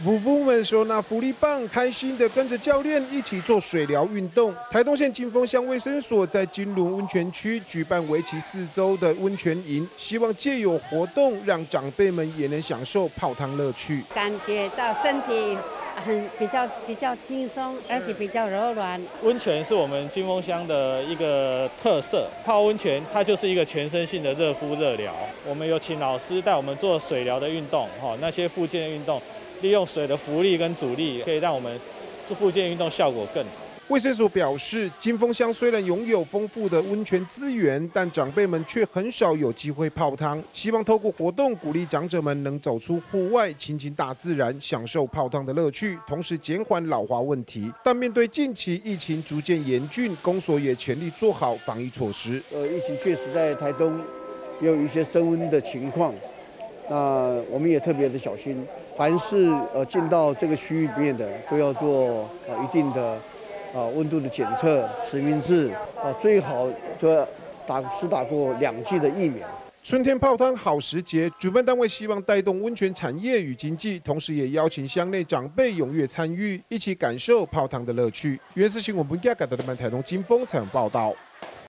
夫妇们手拿福利棒，开心的跟着教练一起做水疗运动。台东县金峰乡卫生所在金轮温泉区举办为期4周的温泉营，希望借由活动让长辈们也能享受泡汤乐趣。 感觉到身体比较轻松，而且比较柔软。 温泉是我们金峰乡的一个特色，泡温泉它就是一个全身性的热敷热疗。我们有请老师带我们做水疗的运动，那些复健的运动。 利用水的浮力跟阻力，可以让我们做复健运动效果更好。 卫生所表示，金峰乡虽然拥有丰富的温泉资源，但长辈们却很少有机会泡汤。希望透过活动鼓励长者们能走出户外，亲近大自然，享受泡汤的乐趣，同时减缓老化问题。但面对近期疫情逐渐严峻，公所也全力做好防疫措施。 疫情确实在台东也有一些升温的情况，那我们也特别的小心。 凡是进到这个区域里面的，都要做一定的温度的检测、实名制最好都要打过2剂的疫苗。 春天泡汤好时节，主办单位希望带动温泉产业与经济，同时也邀请乡内长辈踊跃参与，一起感受泡汤的乐趣。原视新闻本家改的台东金峰采访报道。